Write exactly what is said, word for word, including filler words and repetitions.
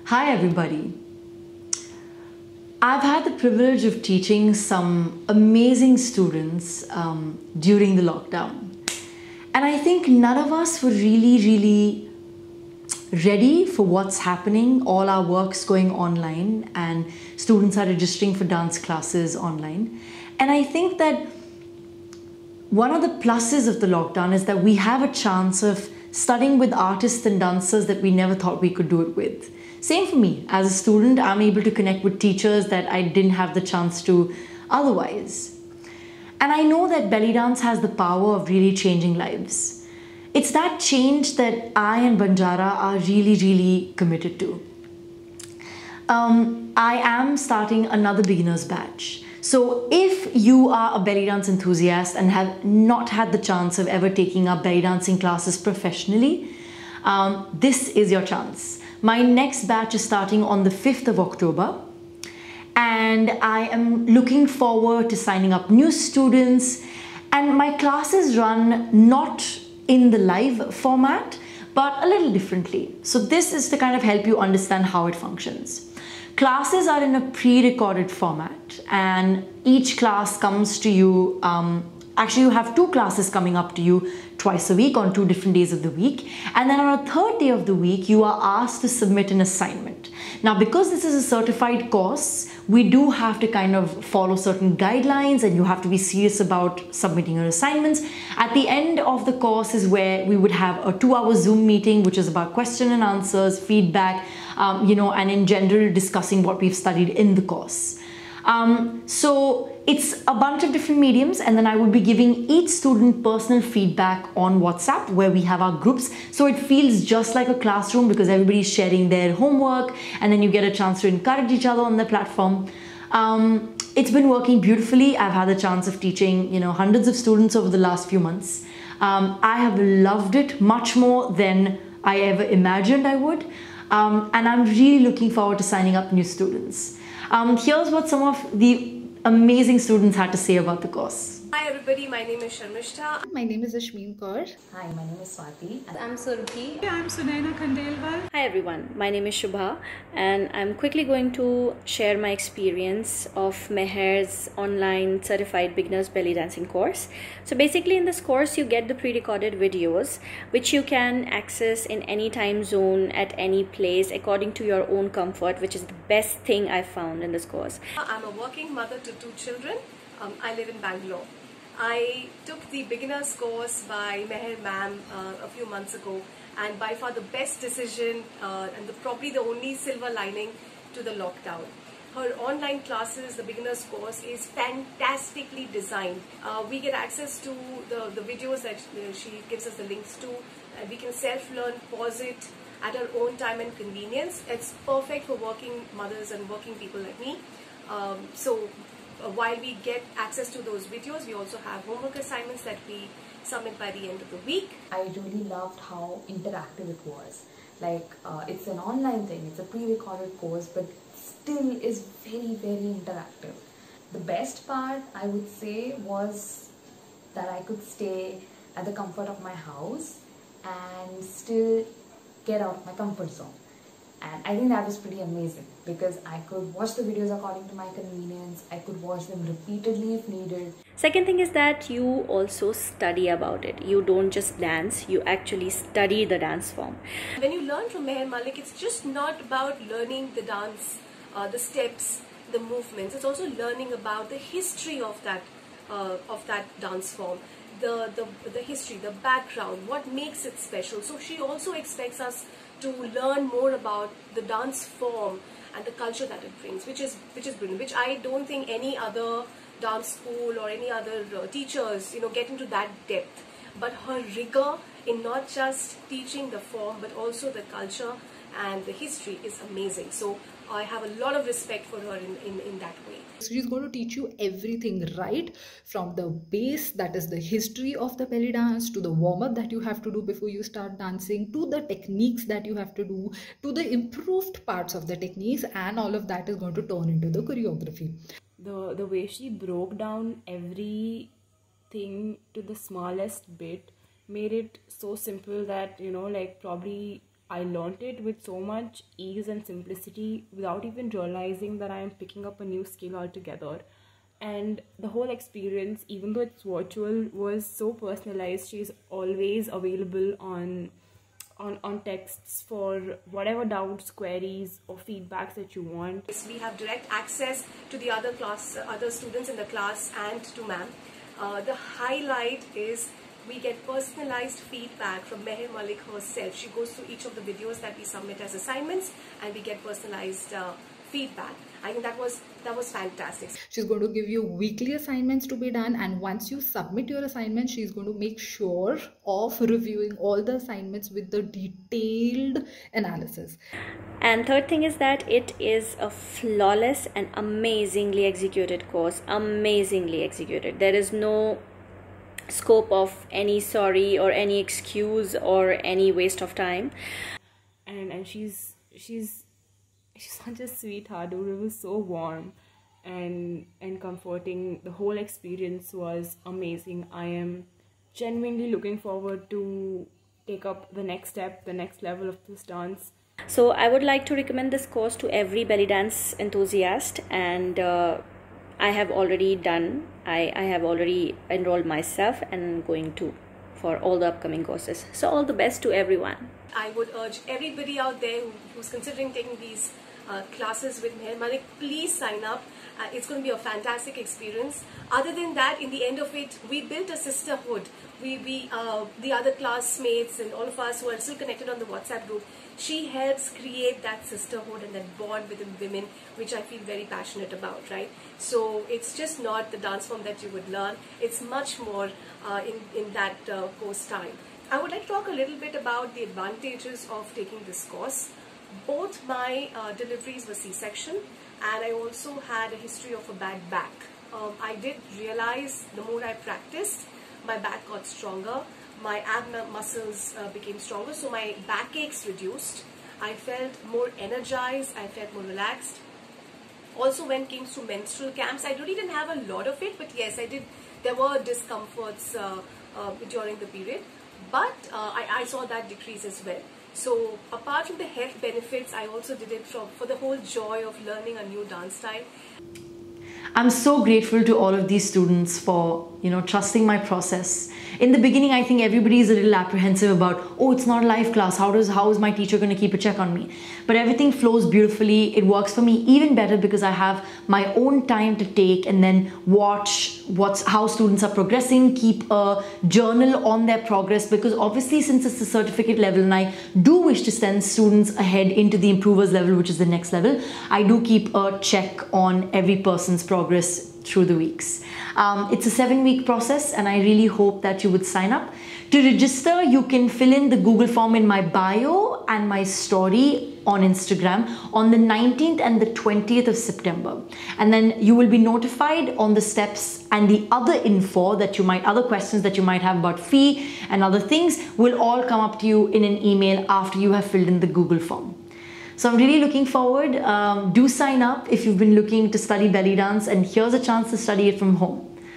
Hi everybody. I've had the privilege of teaching some amazing students um, during the lockdown. And I think none of us were really, really ready for what's happening. All our work's going online and students are registering for dance classes online. And I think that one of the pluses of the lockdown is that we have a chance of studying with artists and dancers that we never thought we could do it with. Same for me. As a student, I'm able to connect with teachers that I didn't have the chance to otherwise. And I know that belly dance has the power of really changing lives. It's that change that I and Banjara are really, really committed to. Um, I am starting another beginners batch. So if you are a belly dance enthusiast and have not had the chance of ever taking up belly dancing classes professionally, um, this is your chance. My next batch is starting on the fifth of October, and I am looking forward to signing up new students. And my classes run not in the live format, but a little differently. So this is to kind of help you understand how it functions. Classes are in a pre-recorded format, and each class comes to you, um, actually you have two classes coming up to you twice a week on two different days of the week. And then on a third day of the week, you are asked to submit an assignment. Now, because this is a certified course, we do have to kind of follow certain guidelines and you have to be serious about submitting your assignments. At the end of the course is where we would have a two hour Zoom meeting, which is about question and answers, feedback, um, you know, and in general discussing what we've studied in the course. Um, so it's a bunch of different mediums, and then I will be giving each student personal feedback on WhatsApp where we have our groups. So it feels just like a classroom because everybody's sharing their homework and then you get a chance to encourage each other on the platform. Um, it's been working beautifully. I've had the chance of teaching, you know, hundreds of students over the last few months. Um, I have loved it much more than I ever imagined I would. Um, and I'm really looking forward to signing up new students. Um, here's what some of the amazing students had to say about the course. Hi everybody, my name is Sharmishta. My name is Ashmeen Kaur. Hi, my name is Swati. I'm Surabhi. I'm Sunaina Khandelwal. Hi everyone, my name is Shubha, and I'm quickly going to share my experience of Meher's online certified beginners belly dancing course. So basically in this course you get the pre-recorded videos which you can access in any time zone at any place according to your own comfort, which is the best thing I've found in this course. I'm a working mother to two children. Um, I live in Bangalore. I took the beginners course by Meher ma'am uh, a few months ago, and by far the best decision uh, and the, probably the only silver lining to the lockdown. Her online classes, the beginners course, is fantastically designed. Uh, we get access to the, the videos that you know, she gives us the links to, and we can self-learn, pause it at our own time and convenience. It's perfect for working mothers and working people like me. Um, so Uh, while we get access to those videos, we also have homework assignments that we submit by the end of the week. I really loved how interactive it was. Like, uh, it's an online thing, it's a pre-recorded course, but still is very, very interactive. The best part, I would say, was that I could stay at the comfort of my house and still get out of my comfort zone. And I think that was pretty amazing because I could watch the videos according to my convenience. I could watch them repeatedly if needed. Second thing is that you also study about it. You don't just dance, you actually study the dance form. When you learn from Meher Malik, it's just not about learning the dance, uh, the steps, the movements. It's also learning about the history of that, uh, of that dance form. The, the, the history, the background, what makes it special. So she also expects us to learn more about the dance form and the culture that it brings, which is which is brilliant, which I don't think any other dance school or any other uh, teachers, you know, get into that depth. But her rigor in not just teaching the form, but also the culture and the history is amazing. So I have a lot of respect for her in, in, in that way. So she's going to teach you everything right from the base, that is the history of the belly dance, to the warm-up that you have to do before you start dancing, to the techniques that you have to do, to the improved parts of the techniques, and all of that is going to turn into the choreography. The, the way she broke down everything to the smallest bit made it so simple that, you know, like probably I learned it with so much ease and simplicity without even realizing that I am picking up a new skill altogether. And the whole experience, even though it's virtual, was so personalized. She's always available on on on texts for whatever doubts, queries, or feedbacks that you want. We have direct access to the other class, other students in the class, and to ma'am. Uh, the highlight is we get personalized feedback from Meher Malik herself. She goes through each of the videos that we submit as assignments, and we get personalized uh, feedback. I think that was that was fantastic. She's going to give you weekly assignments to be done, and once you submit your assignment, she's going to make sure of reviewing all the assignments with the detailed analysis. And third thing is that it is a flawless and amazingly executed course. Amazingly executed. There is no scope of any sorry or any excuse or any waste of time. And and she's she's she's such a sweetheart. It was so warm and and comforting. The whole experience was amazing. I am genuinely looking forward to take up the next step, the next level of this dance. So I would like to recommend this course to every belly dance enthusiast, and uh, I have already done, I, I have already enrolled myself and going to for all the upcoming courses. So all the best to everyone. I would urge everybody out there who, who's considering taking these uh, classes with Meher Malik, please sign up. Uh, it's going to be a fantastic experience. Other than that, in the end of it, we built a sisterhood. We, we uh, the other classmates and all of us who are still connected on the WhatsApp group, she helps create that sisterhood and that bond within women, which I feel very passionate about, right? So it's just not the dance form that you would learn. It's much more uh, in, in that uh, course time. I would like to talk a little bit about the advantages of taking this course. Both my uh, deliveries were C-section, and I also had a history of a bad back. Um, I did realize the more I practiced, my back got stronger, my ab muscles uh, became stronger, so my backaches reduced. I felt more energized, I felt more relaxed. Also, when it came to menstrual cramps, I really didn't have a lot of it, but yes, I did. There were discomforts uh, uh, during the period, but uh, I, I saw that decrease as well. So apart from the health benefits, I also did it for, for the whole joy of learning a new dance style. I'm so grateful to all of these students for, you know, trusting my process. In the beginning, I think everybody is a little apprehensive about, oh, it's not a live class. How does, how is my teacher going to keep a check on me? But everything flows beautifully. It works for me even better because I have my own time to take and then watch what's, how students are progressing, keep a journal on their progress, because obviously since it's the certificate level and I do wish to send students ahead into the improvers level, which is the next level, I do keep a check on every person's progress through the weeks. Um, it's a seven week process and I really hope that you would sign up. To register, you can fill in the Google form in my bio and my story on Instagram on the nineteenth and the twentieth of September. And then you will be notified on the steps, and the other info that you might, other questions that you might have about fee and other things will all come up to you in an email after you have filled in the Google form. So I'm really looking forward. Um, do sign up if you've been looking to study belly dance, and here's a chance to study it from home.